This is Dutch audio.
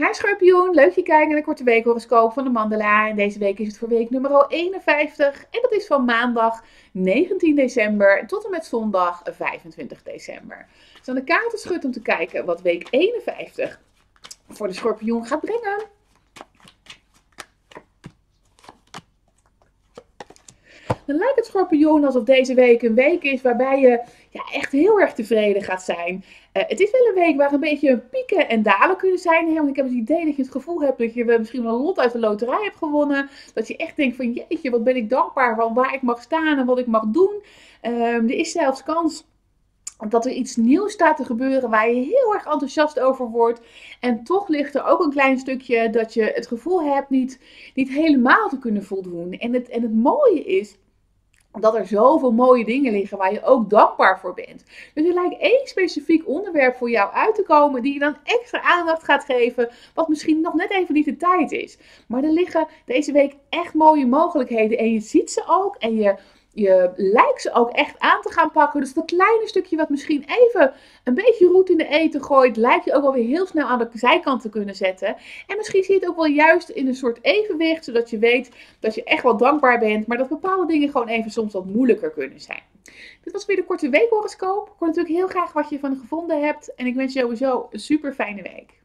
Hi Schorpioen, leuk je kijken naar de korte weekhoroscoop van de Mandala. En deze week is het voor week nummer 51 en dat is van maandag 19 december tot en met zondag 25 december. Dus aan de kaarten schud om te kijken wat week 51 voor de Schorpioen gaat brengen. Dan lijkt het Schorpioen alsof deze week een week is waarbij je echt heel erg tevreden gaat zijn. Het is wel een week waar een beetje pieken en dalen kunnen zijn. Hè? Want ik heb het idee dat je het gevoel hebt dat je misschien wel een lot uit de loterij hebt gewonnen. Dat je echt denkt van jeetje, wat ben ik dankbaar van waar ik mag staan en wat ik mag doen. Er is zelfs kans dat er iets nieuws staat te gebeuren waar je heel erg enthousiast over wordt. En toch ligt er ook een klein stukje dat je het gevoel hebt niet helemaal te kunnen voldoen. En het mooie is dat er zoveel mooie dingen liggen waar je ook dankbaar voor bent. Dus er lijkt één specifiek onderwerp voor jou uit te komen die je dan extra aandacht gaat geven, wat misschien nog net even niet de tijd is. Maar er liggen deze week echt mooie mogelijkheden en je ziet ze ook en je lijkt ze ook echt aan te gaan pakken. Dus dat kleine stukje wat misschien even een beetje roet in de eten gooit, lijkt je ook wel weer heel snel aan de zijkant te kunnen zetten. En misschien zie je het ook wel juist in een soort evenwicht, zodat je weet dat je echt wel dankbaar bent, maar dat bepaalde dingen gewoon even soms wat moeilijker kunnen zijn. Dit was weer de korte weekhoroscoop. Ik hoor natuurlijk heel graag wat je ervan gevonden hebt en ik wens je sowieso een super fijne week.